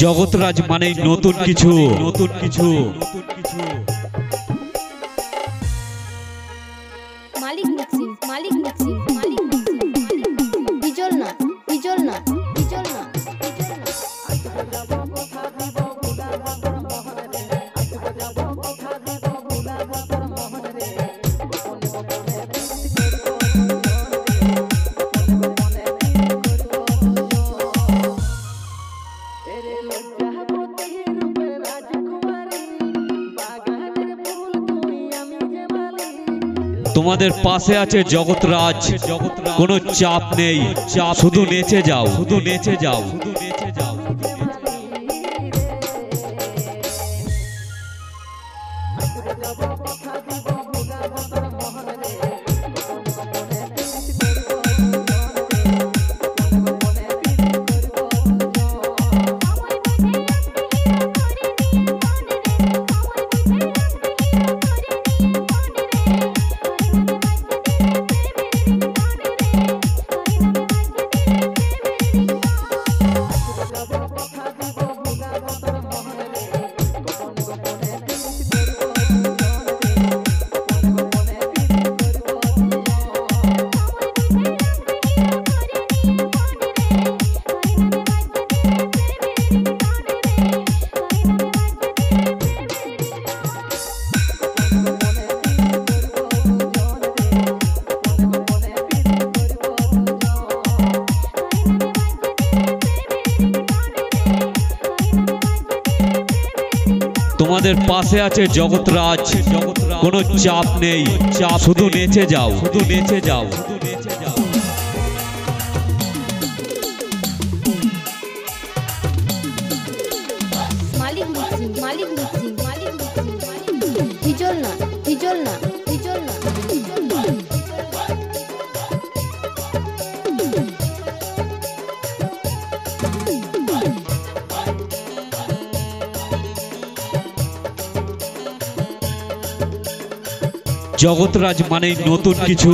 জগৎরাজ মানে নতুন কিছু মালিক মিক্সিং বিজল না তোমাদের পাশে আছে জগৎরাজ। কোনো চাপ নেই, শুধু নেচে যাও। তোমাদের পাশে আছে জগৎরাজ। কোনো চাপ নেই, শুধু নেচে যাও। মালিক মিক্সিং বিজল না জগৎরাজ মানে নতুন কিছু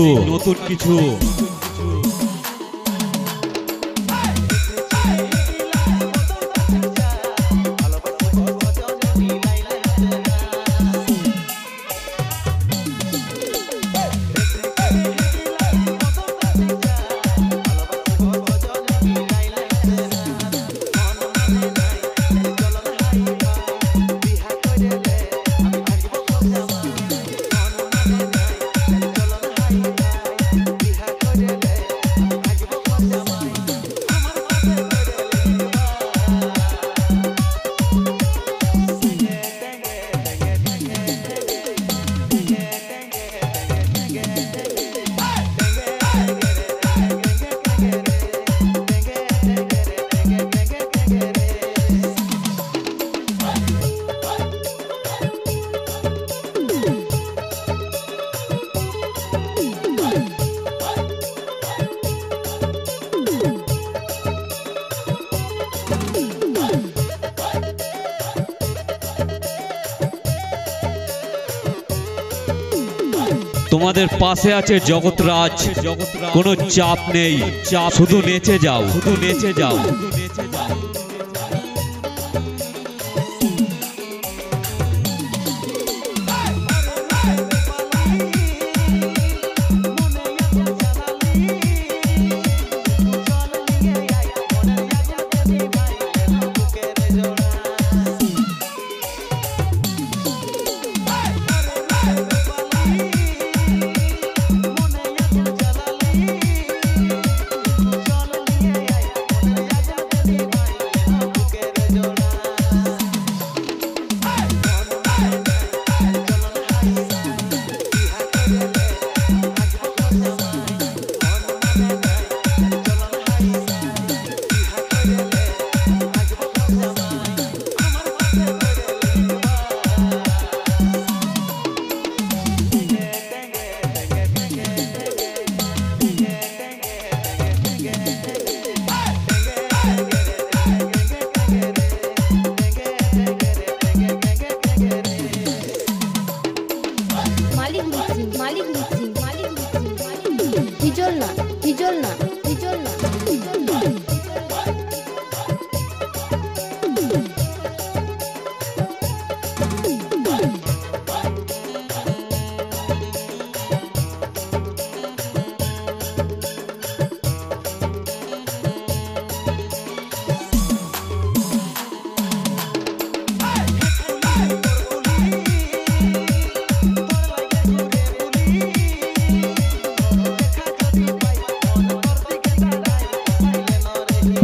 তোমাদের পাশে আছে জগৎরাজ। কোনো চাপ নেই, শুধু নেচে যাও।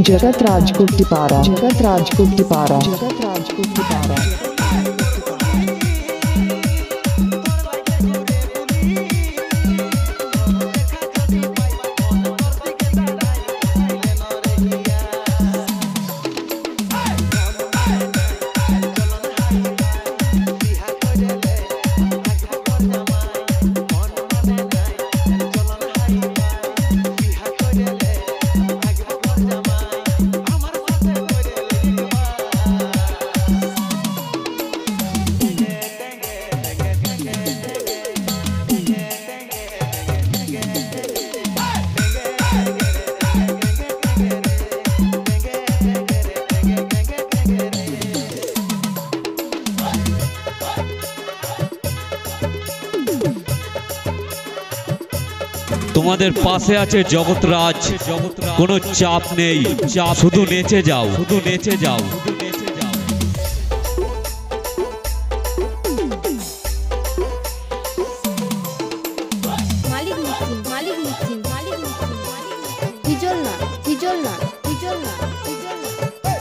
जगत राज कुट्टिपारा, जगत राज कुट्टिपारा, जगत राज कुट्टिपारा। তোমাদের পাশে আছে জগৎরাজ, কোনো চাপ নেই, চাপ শুধু নেচে যাও, শুধু নেচে যাও। মালিক মিক্সিং, মালিক মিক্সিং, মালিক মিক্সিং, মালিক মিক্সিং। হিজল না, হিজল না, হিজল না, হিজল না।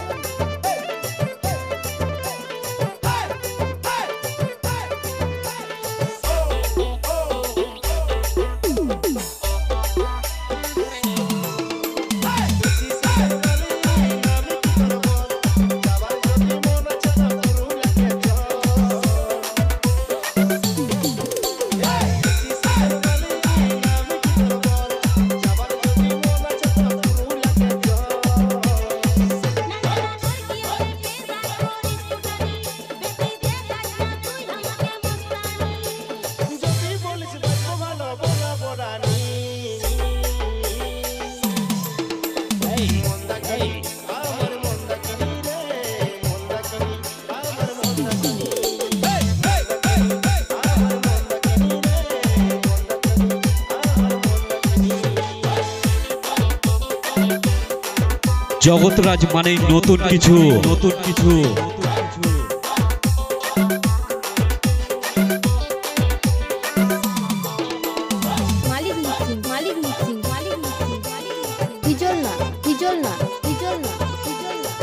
জগৎরাজ মানেই নতুন কিছু, নতুন কিছু। মালিক মিক্সিং, মালিক মিক্সিং, মালিক মিক্সিং, মালিক মিক্সিং। হিজল না, হিজল না, হিজল না, হিজল না।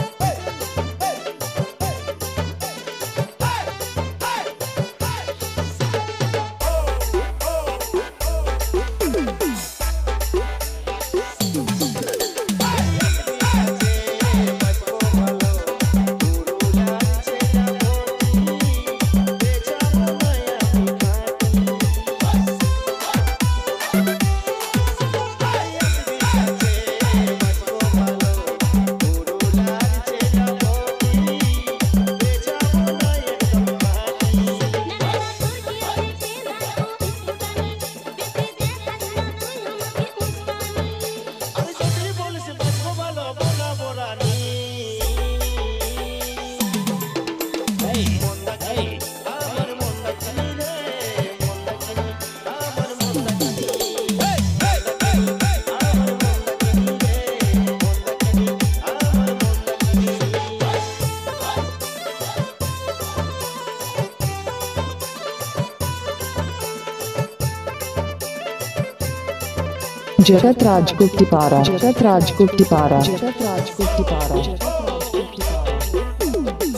जगत राज कुट्टिपारा, जगत राज कुट्टिपारा, जगत राज कुट्टिपारा, जगत राज कुट्टिपारा।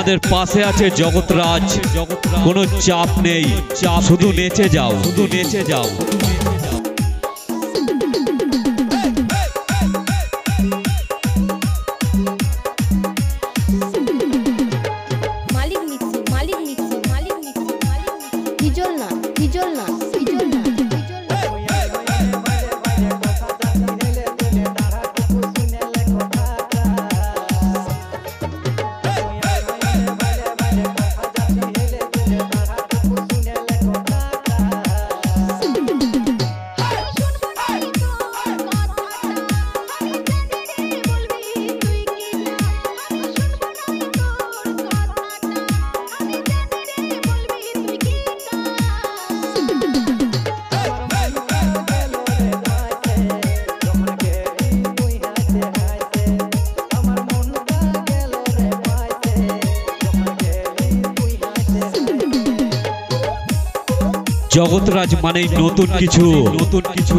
তোমাদের পাশে আছে জগৎরাজ। কোনো চাপ নেই, শুধু নেচে যাও, শুধু নেচে যাও। মালিক মিক্সিং, মালিক মিক্সিং, মালিক মিক্সিং, মালিক মিক্সিং। হিজল না, হিজল না, হিজল না, হিজল না। জগৎরাজ মানেই নতুন কিছু, নতুন কিছু।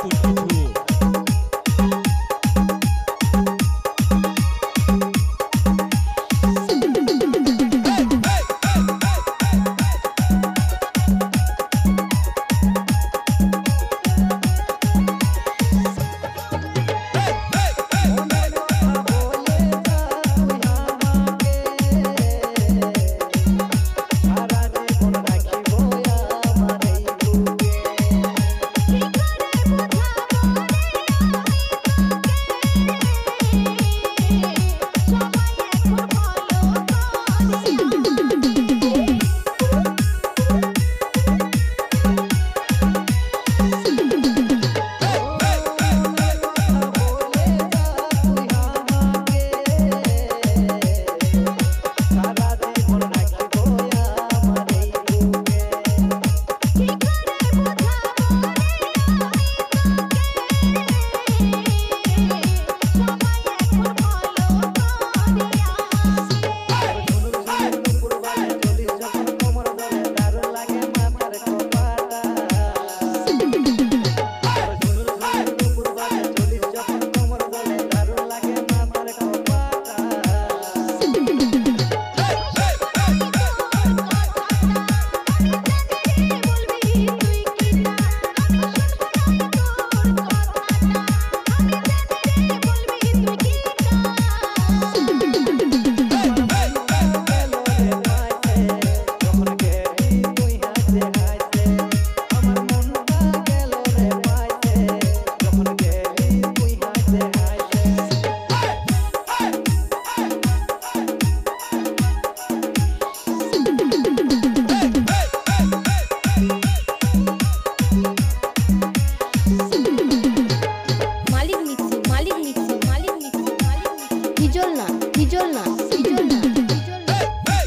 হিজল না, হিজল না, হিজল না, হিজল না।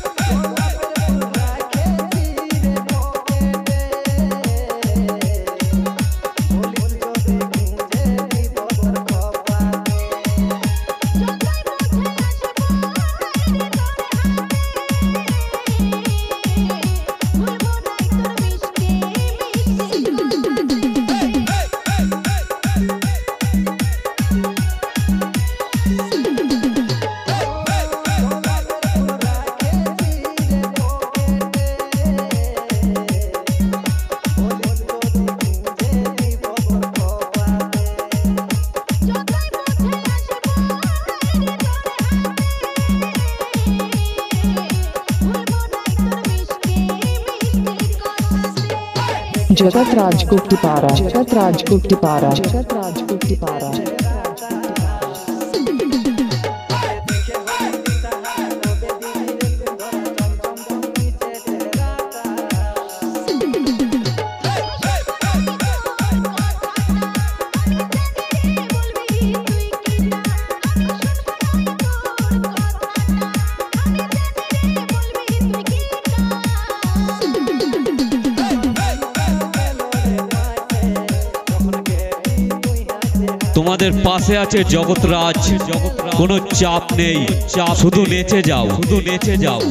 जगत राज को टिपारा, जगत राज को टिपारा, जगत राज को टिपारा। তোমাদের পাশে আছে জগৎরাজ। কোনো চাপ নেই, শুধু নেচে যাও, শুধু নেচে যাও।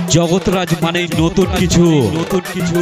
জগৎরাজ মানেই নতুন কিছু, নতুন কিছু।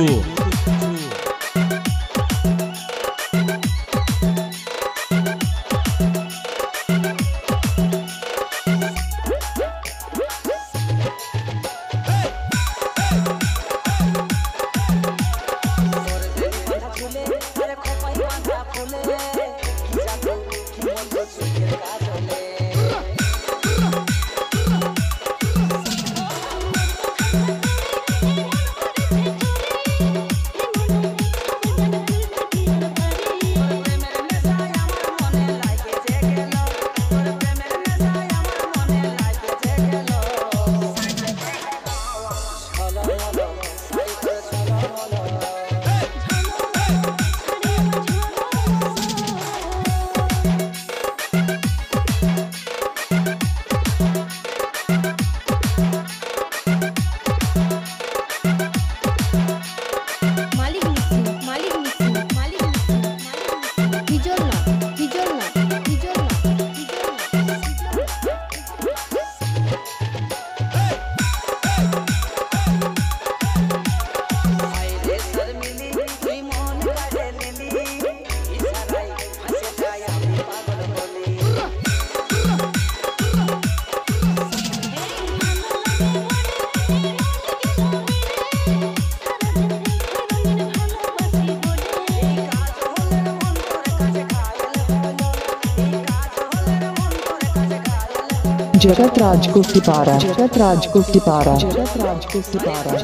जगतराज को टिपारा, जगतराज को टिपारा, जगतराज को टिपारा।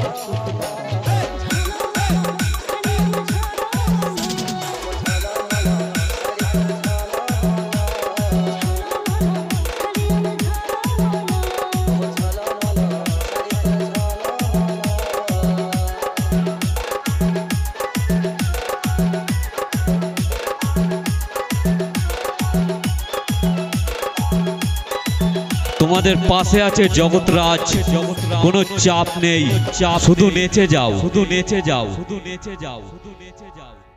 তোমাদের পাশে আছে জগৎরাজ, কোনো চাপ নেই, শুধু নেচে যাও, শুধু নেচে যাও, শুধু নেচে যাও, শুধু নেচে যাও।